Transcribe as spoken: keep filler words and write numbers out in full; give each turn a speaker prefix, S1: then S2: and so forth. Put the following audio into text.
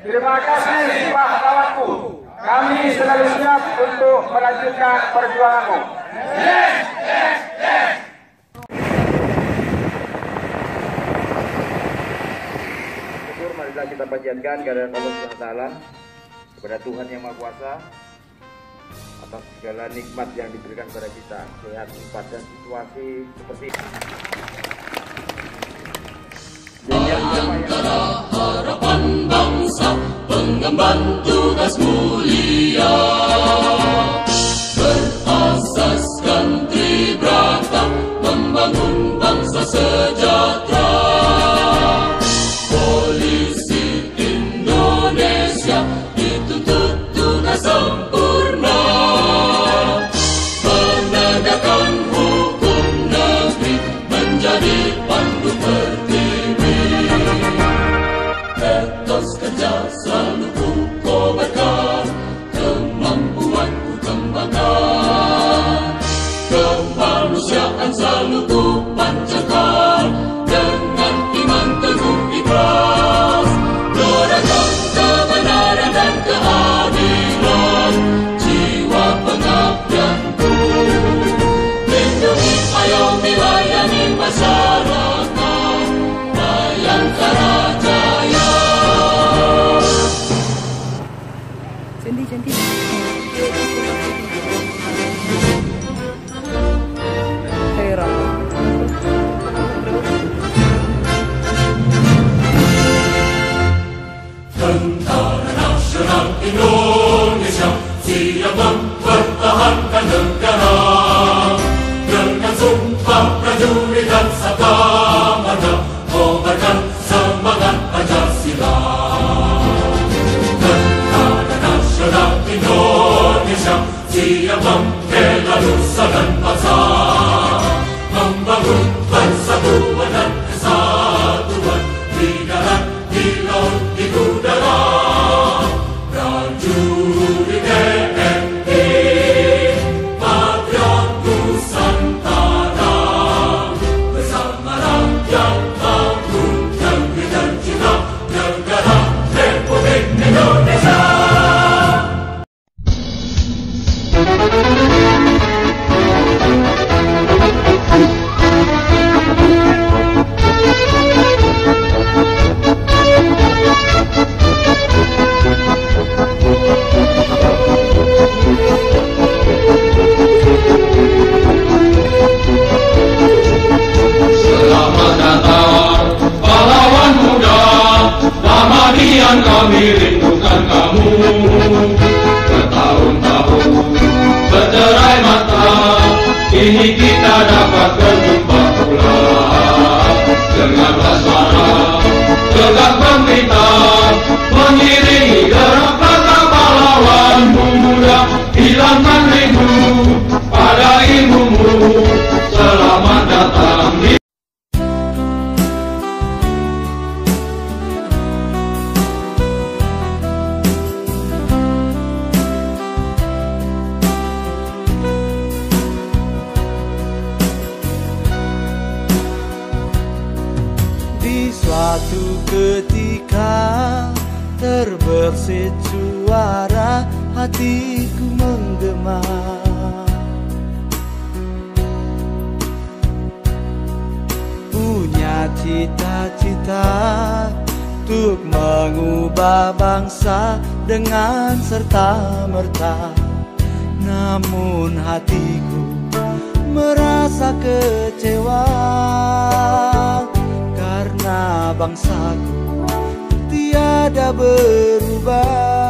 S1: Terima kasih Pak kawanku. Kami selalu siap untuk melanjutkan perjuanganmu. Yes, yes, yes.
S2: Syukur marilah kita panjatkan kehadirat Allah Subhanahu wa taala kepada Tuhan Yang Maha Kuasa atas segala nikmat yang diberikan kepada kita, sehat, sifat dan situasi seperti ini.
S3: Antara harapan bangsa, pengemban tugas mulia, berasaskan Tribrata, membangun bangsa sejahtera. Polisi Indonesia dituntut tugas sempurna, menegakkan hukum negeri menjadi pandu pertiwi. Etos kerja selalu ku kobarkan, kemampuan ku kembangkan, kemanusiaan selalu ku pancarkan, dengan iman teguh ikhlas, gerakan kebenaran dan keadilan, jiwa pengabdianku, lindungi ayomi layani masyarakat, Bayangkara Jaya.
S4: Cantik, cantik. Hera.
S3: Tentara Nasional Indonesia siap mempertahankan negara, dengan sumpah prajurit dan sabda marga, kobarkan semangat Pancasila. Tentara Nasional Indonesia siap membela nusa dan bangsa, membangun persatuan dan kesatuan di darat, di laut, di udara. Prajurit T N I, patriot Nusantara, bersama rakyat bangun negeri tercinta, negara Republik Indonesia. Selamat datang pahlawan muda, lama kian kami rindukan kamu. Bertahun-tahun berderai mata, kini kita dapat berjumpa pula. Dengan suara tegak pemerintah, mengiringi gerak langkah pahlawan muda, hilangkan rindu pada ilmumu. Selamat datang di
S5: suatu ketika terbersit suara, hatiku menggema. Punya cita-cita untuk mengubah bangsa dengan serta-merta, namun hatiku merasa kecewa karena bangsaku tiada berubah.